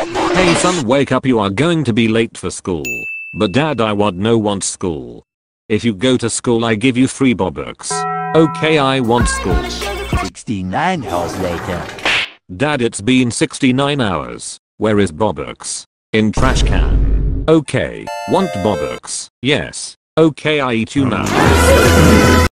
Hey son, wake up, you are going to be late for school. But dad, I want school. If you go to school I give you free Bobucks. Okay, I want school. 69 hours later. Dad, it's been 69 hours. Where is Bobucks? In trash can. Okay, want Bobucks. Yes. Okay, I eat you now.